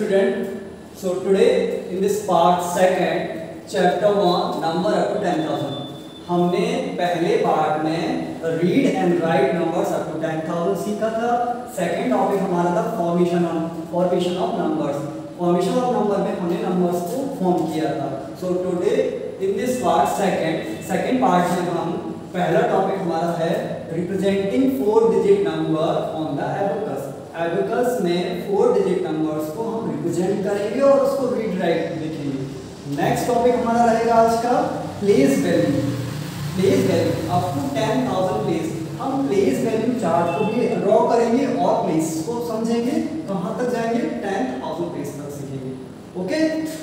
student. So today in this part second, chapter 1, number up to 10,000. हमने पहले part में read and write numbers up to 10,000 सीखा था. Second topic हमारा था formation of numbers. Formation of number में हमने नंबर्स को फॉर्म किया था. So today in this part second part में हम पहला टॉपिक हमारा है representing 4 digit number on the abacus. Abacus में 4 डिजिट नंबर्स को हम रिप्रेजेंट करेंगे और उसको रीड राइट लिखेंगे. नेक्स्ट टॉपिक हमारा रहेगा आज का place value. Place value up to 10,000 place. हम प्लेस वैल्यू चार्ट को भी ड्रॉ करेंगे और प्लेस को समझेंगे. कहां तक जाएंगे? 10,000 प्लेस तक सीखेंगे. ओके.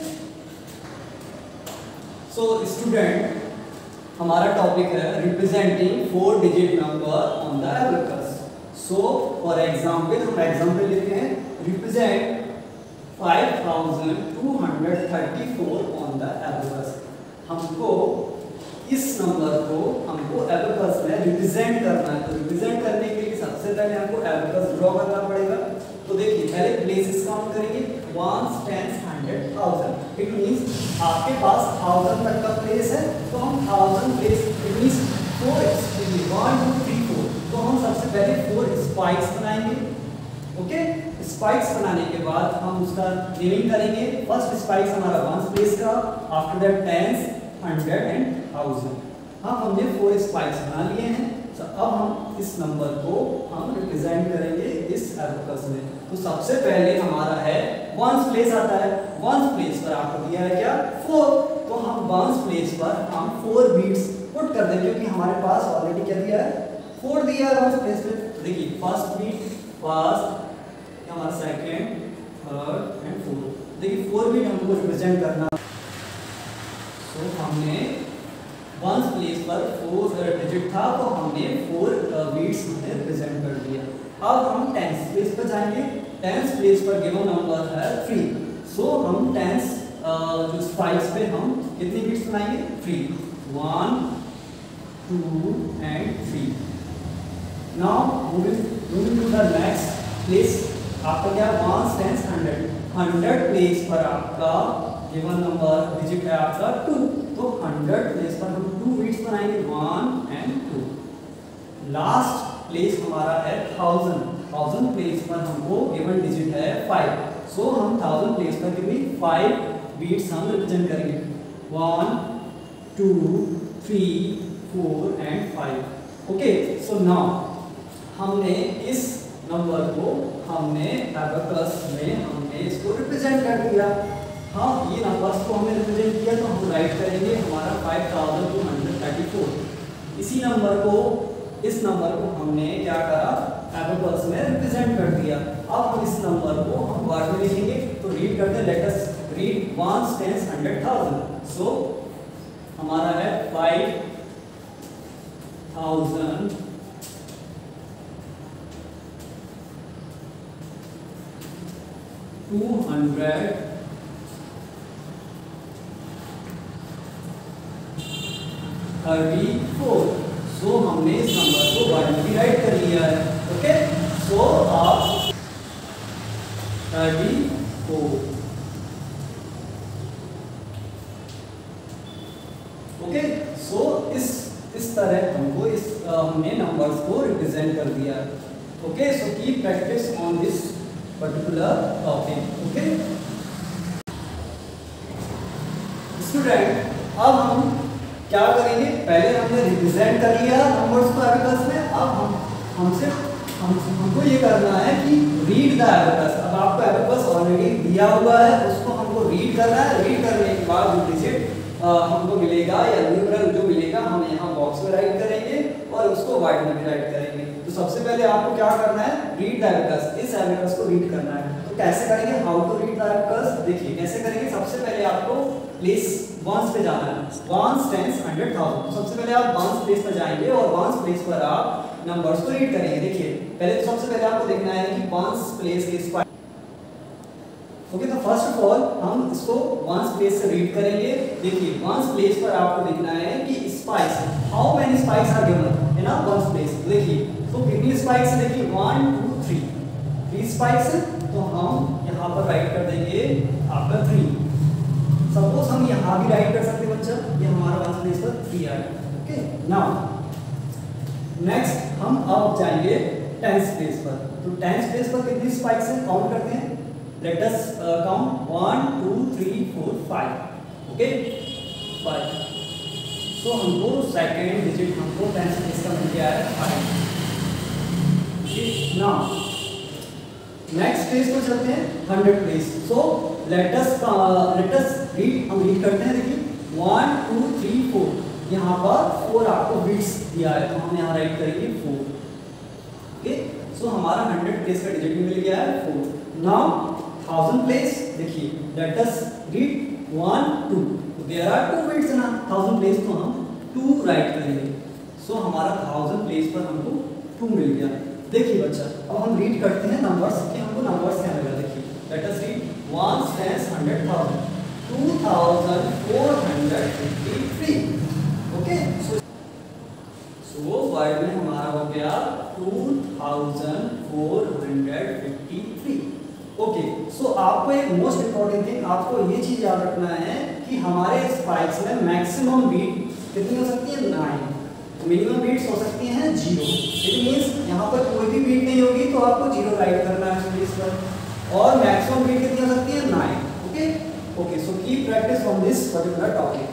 सो स्टूडेंट, हमारा टॉपिक है representing 4 digit number on the abacus. So for example हम एग्जांपल लेते हैं. Represent 5234 on the abacus. हमको इस नंबर को एबेकस में रिप्रेजेंट करना है. तो रिप्रेजेंट करने के लिए सबसे पहले हमको एबेकस ड्रॉ करना पड़ेगा. तो देखिए पहले प्लेसेस काउंट करेंगे. 1 10 100 1000. इट मींस आपके पास 1000 तक का प्लेस है. तो हम 1000 प्लेस इट मींस 4 1 2 3 4. तो हम सबसे पहले 4 स्पाइक्स बनाएंगे. ओके. स्पाइक्स बनाने के बाद हम उसका नेमिंग करेंगे. फर्स्ट स्पाइक्स हमारा 1 प्लेस का, आफ्टर दैट 10 100 एंड 1000. हमने 4 स्पाइक्स बना लिए हैं. तो अब हम इस नंबर को हम रिप्रेजेंट करेंगे इस एबेकस में. तो सबसे पहले हमारा है 1 प्लेस आता है. 1 प्लेस पर आपको दिया है क्या? 4. तो हम 1 प्लेस पर हम 4 बीट्स पुट कर देंगे क्योंकि हमारे पास ऑलरेडी क्या दिया है? 4 दिया है 1 प्लेस पे. देखिए फर्स्ट बीट, फर्स्ट, हमारा सेकंड, थर्ड एंड फोर्थ. देखिए 4 बीट हमको रिप्रेजेंट करना. तो हमने 1 प्लेस पर 4 डिजिट था तो हमने 4 बीट्स हमने रिप्रेजेंट कर दिया. अब हम 10th प्लेस पर जाएंगे. 10th प्लेस पर गिवन नंबर है 3. सो हम 10th जो स्पाइक्स पे हम कितनी बीट्स बनाएंगे? 3. 1 2 and 3. Now moving to the next place. आपका क्या? 1 10 100 प्लेस पर आपका गिवन नंबर डिजिट है आपका 2. तो 100 प्लेस पर हम 2 बीट्स बनाएंगे. 1 एंड 2. लास्ट प्लेस हमारा है 1000 प्लेस पर हमको गिवन डिजिट है 5. सो हम 1000 प्लेस पर कितनी 5 बीट्स हम रिप्रेजेंट करेंगे. 1 2 3 4 एंड 5. ओके. सो नाउ हमने इस नंबर को हमने एबेकस में हमने इसको रिप्रेजेंट कर दिया. हाँ, ये नंबर्स को हमने रिप्रेजेंट किया तो हम राइट करेंगे हमारा 5234. इसी नंबर को इस नंबर को हमने क्या करा? एबेकस में रिप्रेजेंट कर दिया. अब हम इस नंबर को हम वर्ड में लिखेंगे. तो रीड करते हैं. Let us read 1 10 100 1000. सो हमारा है 5000 200 34. सो हमने इस नंबर को वर्ड में राइट कर लिया है. ओके. सो आप 34. ओके. सो इस तरह हमको हमने नंबर्स को रिप्रेजेंट कर दिया है. Okay. So keep practice on this particular topic. Okay student, अब हम क्या करेंगे? पहले हमने रिप्रेजेंट कर लिया नंबर्स को एबेकस में. अब हमको ये करना है कि रीड द एबेकस. अब आपको एबेकस ऑलरेडी दिया हुआ है, उसको हमको रीड करना है. रीड करने के बाद जो डिजिट हमको मिलेगा या न्यूमरल जो मिलेगा हम यहाँ बॉक्स में राइट करेंगे और उसको वाइट में भी राइट करेंगे. तो सबसे पहले आपको क्या करना है? Read the abacus. इस एबेकस को रीड करना है. तो कैसे करेंगे? How to read the abacus. देखिए कैसे करेंगे. सबसे पहले आपको प्लेस 1 पे जाना है. 1 10 100 1000. तो सबसे पहले आप 1 प्लेस पर जाएंगे और 1 प्लेस पर आप नंबर्स को रीड करेंगे. देखिए पहले तो सबसे पहले आपको देखना है कि 1 प्लेस के स्पाइक. ओके. तो फर्स्ट ऑफ ऑल हम इसको 1 प्लेस से रीड करेंगे. देखिए 1 प्लेस पर आपको देखना है कि spikes, how many spikes are given in a 1 place. देखिए तो कितनी स्पाइक्स है? देखिए 1 2 3 स्पाइक्स तो हम यहाँ पर राइट कर देंगे आपका 3। सपोज हम यहाँ भी राइट कर सकते हैं बच्चा, ये हमारा वंस प्लेस पर 3 आएगा। ओके, नाउ नेक्स्ट हम अब जाएंगे टेंस प्लेस पर। तो टेंस प्लेस पर कितनी स्पाइक्स हैं काउंट करते हैं। Let us count 1 2 3 4 5। Okay, 5। So हमको सेकेंड डिजिट हमको टेंस प्लेस का मिल गया है 5। नाउ नेक्स्ट प्लेस पर चलते हैं 100 place. So let us read, हम रीड करते हैं। देखिए 1 2 3 4, यहाँ पर 4 आपको बिट्स दिया है, तो हम यहाँ राइट करेंगे 4। ओके, सो हमारा 100 प्लेस का डिजिट भी मिल गया है 4। नाउ 1000 प्लेस, देखिए let us read 1 2, there are 2 beads in 1000 place, तो हम 2 राइट करेंगे। सो हमारा 1000 प्लेस पर हमको 2 मिल गया। देखिए बच्चा, अब हम रीड करते हैं नंबर्स के, हमको नंबर्स क्या मिला। देखिए let us read 1 10 100,000 2453। Okay, so word में हमारा हो गया 2453। ओके, सो आपको एक मोस्ट इंपॉर्टेंट थिंग, आपको ये चीज याद रखना है कि हमारे स्पाइक्स में मैक्सिमम बीट कितनी हो सकती है 9, मिनिमम बीट्स हो सकती हैं 0। इट मींस यहाँ पर कोई भी बीट नहीं होगी तो आपको 0 राइट करना है इस पर, और मैक्सिमम बीट कितनी हो सकती है 9। Okay okay, so keep practice on this particular topic.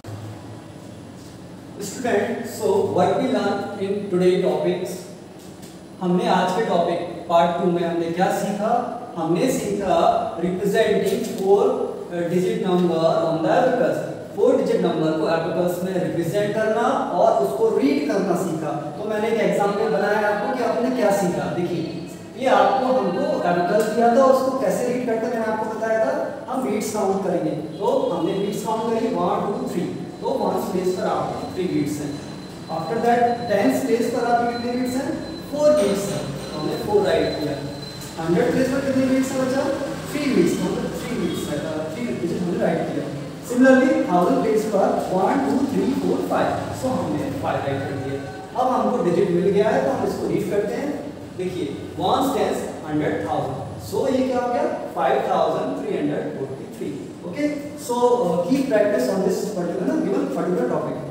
Student, so what we learn in today topics, हमने आज के टॉपिक पार्ट 2 में हमने क्या सीखा। हमने सीखा representing 4 digit number on the abacus. 4 digit number को एबेकस में रिप्रेजेंट करना और उसको रीड करना सीखा। तो मैंने एक एग्जांपल बनाया आपको कि आपने क्या सीखा। देखिए, ये आपको हमको एबेकस दिया था, उसको कैसे रीड करते मैंने आपको बताया था। हम बीट्स काउंट करेंगे, तो हमने बीट्स काउंट करी 1 2 3, तो 1 प्लेस पर आपके 3 बीट्स हैं। आफ्टर दैट 10 प्लेस पर आपके कितने बीट्स हैं 4 बीट्स हैं, तो हमने 4 राइट किया। 100 प्लेस पर कितने बीट्स हैं बच्चा 3 बीट्स, तो हमने 3 बीट्स 3 डिजिट हमने राइट किया। सिमिलरली 1000 प्लेस पर 1 2 3 4 5, सो हमने 5 राइट कर दिए। अब हमको डिजिट मिल गया है, तो हम इसको रीड करते हैं। देखिए 1 10 100,000, सो ये क्या हो गया 5343। Okay, so keep practice on this particular given particular topic.